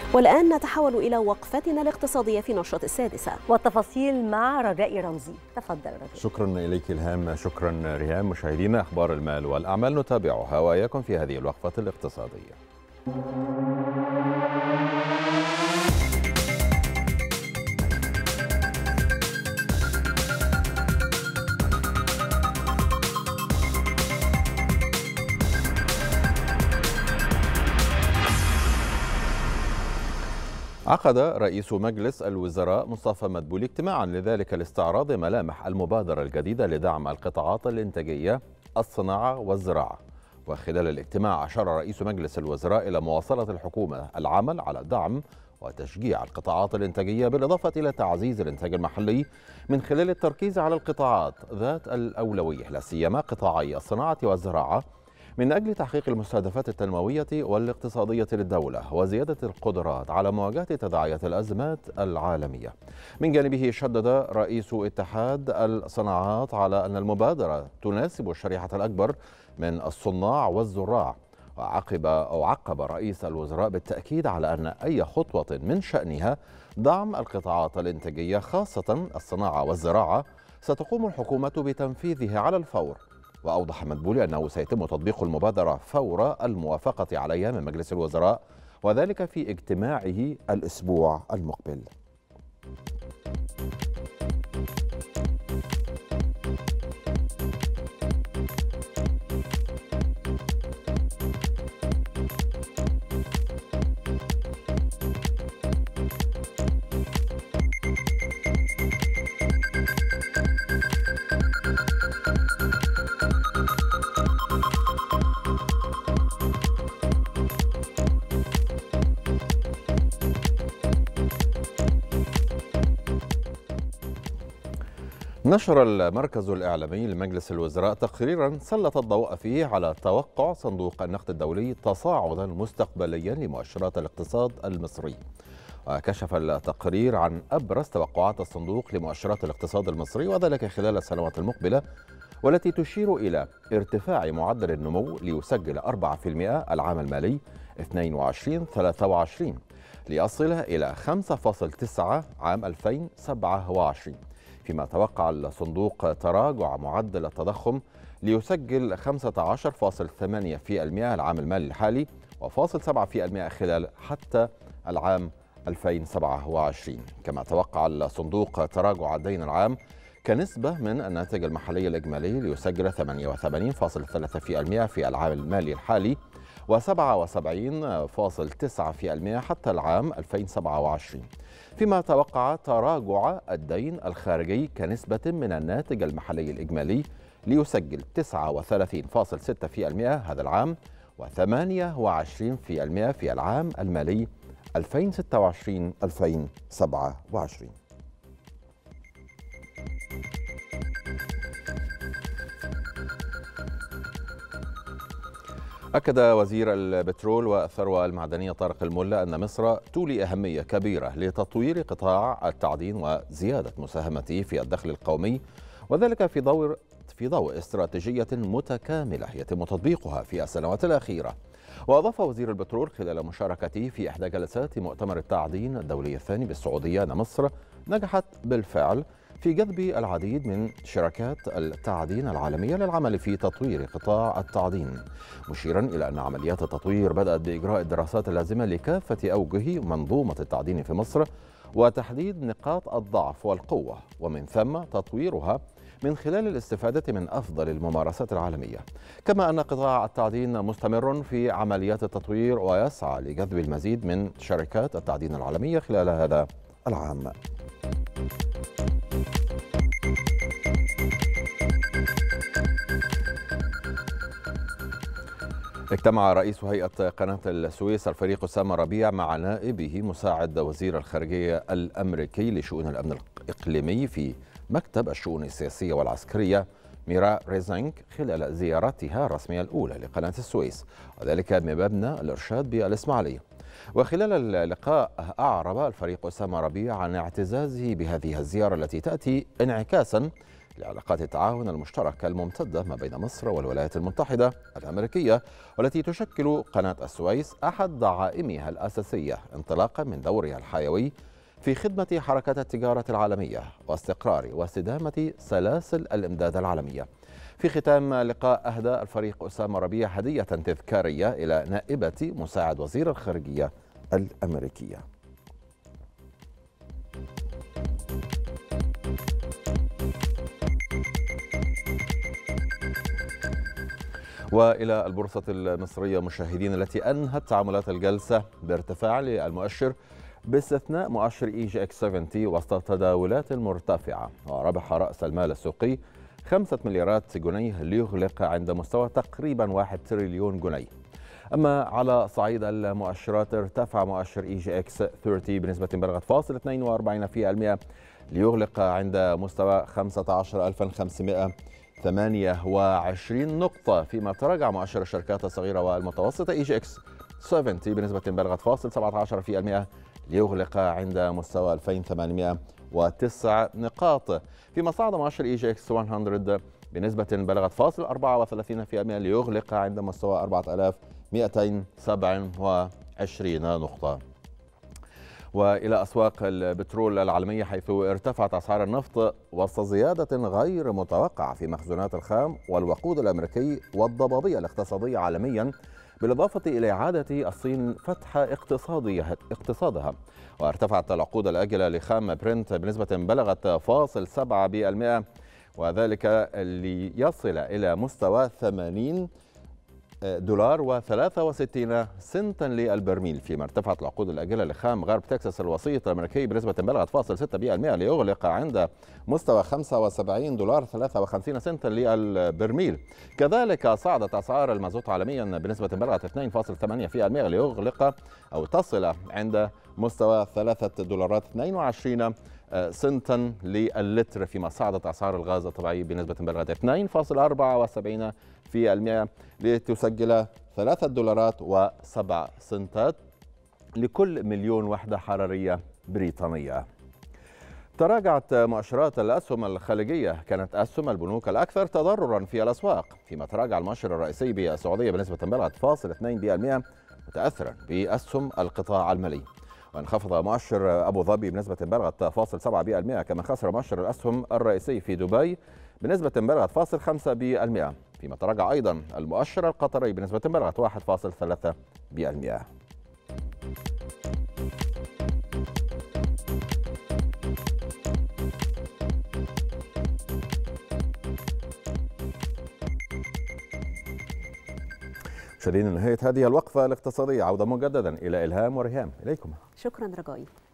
والآن نتحول إلى وقفتنا الاقتصادية في نشرة السادسة، والتفاصيل مع رجاء رمزي. تفضل رجاء. شكرا إليك إلهام. شكرا ريهام. مشاهدينا، أخبار المال والأعمال نتابعها وإياكم في هذه الوقفة الاقتصادية. عقد رئيس مجلس الوزراء مصطفى مدبولي اجتماعا لذلك لاستعراض ملامح المبادرة الجديدة لدعم القطاعات الإنتاجية، الصناعة والزراعة. وخلال الاجتماع أشار رئيس مجلس الوزراء إلى مواصلة الحكومة العمل على دعم وتشجيع القطاعات الإنتاجية، بالإضافة إلى تعزيز الإنتاج المحلي من خلال التركيز على القطاعات ذات الأولوية، لا سيما قطاعي الصناعة والزراعة، من أجل تحقيق المستهدفات التنموية والاقتصادية للدولة وزيادة القدرات على مواجهة تداعيات الأزمات العالمية. من جانبه شدد رئيس اتحاد الصناعات على أن المبادرة تناسب الشريحة الأكبر من الصناع والزراع، وعقب رئيس الوزراء بالتأكيد على أن أي خطوة من شأنها دعم القطاعات الإنتاجية خاصة الصناعة والزراعة ستقوم الحكومة بتنفيذه على الفور. وأوضح مدبولي أنه سيتم تطبيق المبادرة فور الموافقة عليها من مجلس الوزراء، وذلك في اجتماعه الأسبوع المقبل. نشر المركز الإعلامي لمجلس الوزراء تقريرا سلط الضوء فيه على توقع صندوق النقد الدولي تصاعدا مستقبليا لمؤشرات الاقتصاد المصري. وكشف التقرير عن أبرز توقعات الصندوق لمؤشرات الاقتصاد المصري، وذلك خلال السنوات المقبلة، والتي تشير إلى ارتفاع معدل النمو ليسجل 4% العام المالي 22-23 ليصل إلى 5.9 عام 2027. فيما توقع الصندوق تراجع معدل التضخم ليسجل 15.8% العام المالي الحالي و0.7% خلال حتى العام 2027. كما توقع الصندوق تراجع الدين العام كنسبة من الناتج المحلي الإجمالي ليسجل 78.3% في العام المالي الحالي و77.9% حتى العام 2027. فيما توقع تراجع الدين الخارجي كنسبة من الناتج المحلي الإجمالي ليسجل 39.6% هذا العام و28% في العام المالي 2026-2027. أكد وزير البترول والثروة المعدنية طارق الملا أن مصر تولي أهمية كبيرة لتطوير قطاع التعدين وزيادة مساهمته في الدخل القومي، وذلك في ضوء استراتيجية متكاملة يتم تطبيقها في السنوات الأخيرة. وأضاف وزير البترول خلال مشاركته في إحدى جلسات مؤتمر التعدين الدولي الثاني بالسعودية أن مصر نجحت بالفعل في جذب العديد من شركات التعدين العالمية للعمل في تطوير قطاع التعدين، مشيرا إلى أن عمليات التطوير بدأت بإجراء الدراسات اللازمة لكافة أوجه منظومة التعدين في مصر وتحديد نقاط الضعف والقوة، ومن ثم تطويرها من خلال الاستفادة من أفضل الممارسات العالمية. كما أن قطاع التعدين مستمر في عمليات التطوير ويسعى لجذب المزيد من شركات التعدين العالمية خلال هذا العام. اجتمع رئيس هيئة قناة السويس الفريق أسامة ربيع مع نائبه مساعد وزير الخارجية الأمريكي لشؤون الأمن الإقليمي في مكتب الشؤون السياسية والعسكرية ميرا ريزنك خلال زيارتها الرسمية الأولى لقناة السويس، وذلك بمبنى الإرشاد بالإسماعيلية. وخلال اللقاء أعرب الفريق أسامة ربيع عن اعتزازه بهذه الزيارة التي تأتي انعكاسا لعلاقات التعاون المشتركة الممتدة ما بين مصر والولايات المتحدة الأمريكية، والتي تشكل قناة السويس أحد دعائمها الأساسية انطلاقا من دورها الحيوي في خدمة حركة التجارة العالمية واستقرار واستدامة سلاسل الإمداد العالمية. في ختام لقاء أهدى الفريق أسامة ربيع هدية تذكارية إلى نائبة مساعد وزير الخارجية الأمريكية. وإلى البورصة المصرية مشاهدين، التي أنهت تعاملات الجلسة بارتفاع للمؤشر باستثناء مؤشر EGX 70 وسط تداولات مرتفعة، وربح رأس المال السوقي 5 مليارات جنيه ليغلق عند مستوى تقريبا 1 تريليون جنيه. أما على صعيد المؤشرات، ارتفع مؤشر EGX 30 بنسبة بلغت 0.42% ليغلق عند مستوى 15528 نقطة، فيما تراجع مؤشر الشركات الصغيرة والمتوسطة EGX 70 بنسبة بلغت 0.17% ليغلق عند مستوى 2809 نقاط، فيما صعد مؤشر EGX 100 بنسبة بلغت 0.34% ليغلق عند مستوى 4227 نقطة. وإلى أسواق البترول العالمية، حيث ارتفعت أسعار النفط وسط زيادة غير متوقعة في مخزونات الخام والوقود الأمريكي والضبابية الاقتصادية عالميا، بالإضافة إلى إعادة الصين فتح اقتصادها. وارتفعت العقود الآجلة لخام برنت بنسبة بلغت 0.7%، وذلك ليصل إلى مستوى $80 و63 سنتا للبرميل، فيما ارتفعت العقود الآجلة لخام غرب تكساس الوسيط الأمريكي بنسبة بلغت 0.6% ليغلق عند مستوى $65 و53 سنتا للبرميل. كذلك صعدت أسعار المازوت عالميا بنسبة بلغت 2.8% ليغلق أو تصل عند مستوى $3.22 سنتا للتر، فيما صعدت أسعار الغاز الطبيعي بنسبة بلغت 2.74% لتسجل $3.07 لكل مليون وحدة حرارية بريطانية. تراجعت مؤشرات الأسهم الخليجية، كانت أسهم البنوك الأكثر تضررا في الأسواق، فيما تراجع المؤشر الرئيسي بالسعودية بنسبة بلغت 0.2% متأثرا بأسهم القطاع المالي. وانخفض مؤشر أبو ظبي بنسبة بلغت 0.7%، كما خسر مؤشر الأسهم الرئيسي في دبي بنسبة بلغت 0.5%، فيما تراجع أيضا المؤشر القطري بنسبة بلغت 1.3%. مشاهدينا، نهاية هذه الوقفة الاقتصادية، عودة مجددا إلى إلهام وريهام. إليكم. شكرا رجائي.